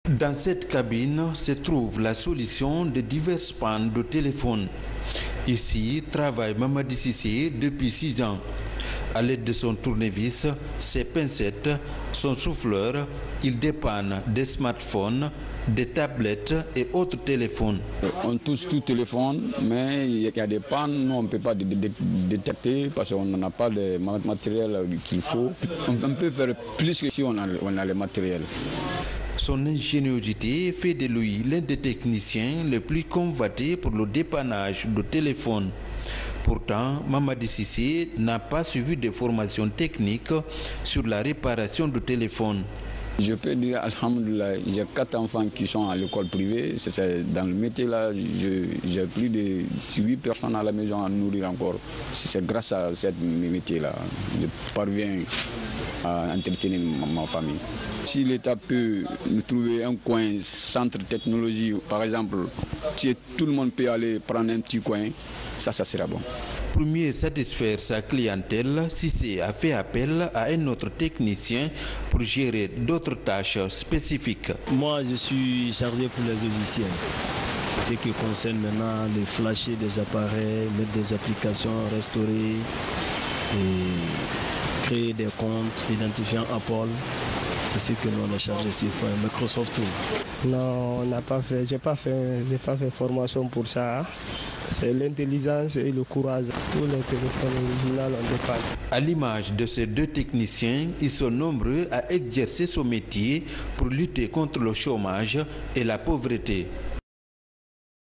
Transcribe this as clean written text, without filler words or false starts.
Dans cette cabine se trouve la solution de diverses pannes de téléphone. Ici travaille Mamadi Cissé depuis 6 ans. À l'aide de son tournevis, ses pincettes, son souffleur, il dépanne des smartphones, des tablettes et autres téléphones. On touche tout téléphone, mais il y a des pannes, nous on ne peut pas détecter parce qu'on n'a pas le matériel qu'il faut. On peut faire plus que si on a le matériel. Son ingéniosité fait de lui l'un des techniciens les plus convoités pour le dépannage de téléphones. Pourtant, Mamadi Cissé n'a pas suivi de formation technique sur la réparation de téléphones. Je peux dire, alhamdoulilah, j'ai 4 enfants qui sont à l'école privée. Dans le métier là, j'ai plus de 8 personnes à la maison à nourrir encore. C'est grâce à ce métier là, je parviens à entretenir ma famille. Si l'État peut nous trouver un coin centre technologie, par exemple, si tout le monde peut aller prendre un petit coin, ça sera bon. Pour mieux satisfaire sa clientèle, Cissé a fait appel à un autre technicien pour gérer d'autres tâches spécifiques. Moi, je suis chargé pour les logiciels. Ce qui concerne maintenant les flasher des appareils, mettre des applications, restaurer, et créer des comptes, identifiant Apple. C'est ce que nous on a chargé ici pour Microsoft. Non, on n'a pas fait, j'ai pas fait formation pour ça. C'est l'intelligence et le courage. Tous les téléphones originaux on dépanne. À l'image de ces deux techniciens, ils sont nombreux à exercer ce métier pour lutter contre le chômage et la pauvreté.